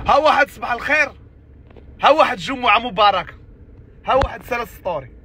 ها واحد صباح الخير، ها واحد جمعة مباركة، ها واحد سال السطوري.